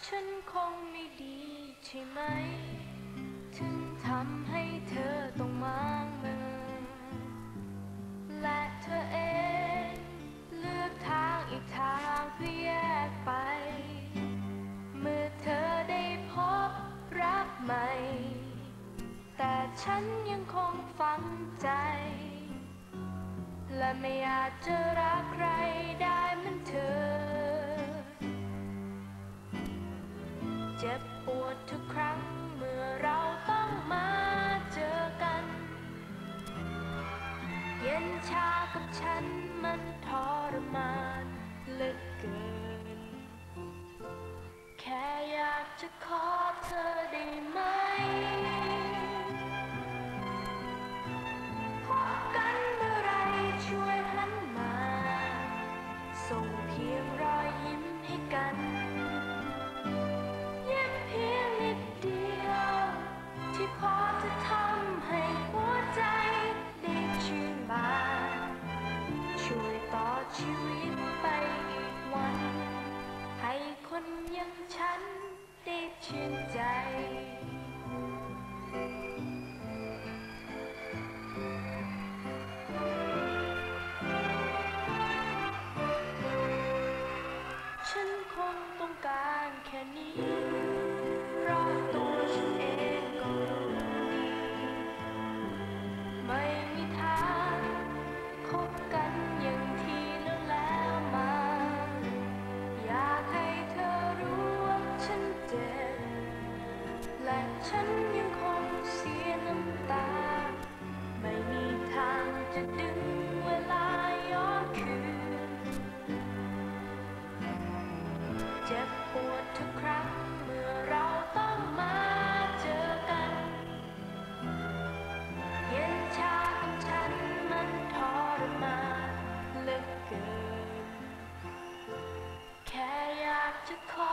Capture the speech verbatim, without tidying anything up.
ฉันคงไม่ดีใช่ไหมถึงทำให้เธอต้องมางเมินและเธอเองเลือกทางอีกทางเพื่อแยกไปเมื่อเธอได้พบรักใหม่แต่ฉันยังคงฝังใจและไม่อาจจะรักใครได้เหมือนเธอเจ็บปวดทุกครั้งเมื่อเราต้องมาเจอกันเย็นชากับฉันมันทรมานเหลือเกินแค่อยากจะขอเธอได้ไหมพบกันเมื่อไรช่วยหันมาส่งเพียงรอยยิ้มให้กันยิ้มเพียงนิดเดียวที่พอจะทำให้หัวใจได้ชื่นบานช่วยต่อชีวิตไปอีกวันให้คนอย่างฉันได้ชื่นใจฉันคงต้องการแค่นี้เพราะตัวฉันเองก็รู้ดีไม่มีทางคบกันอย่างที่แล้วแล้วมาอยากให้เธอรู้ว่าฉันเจ็บและฉันยังคงเสียน้ำตาไม่มีทางจะดึงเวลาย้อนคืนเจ็บปวดทุกครั้งเมื่อเราต้องมาเจอกันเย็นชาของฉันมันทรมานเหลือเกินแค่อยากจะขอ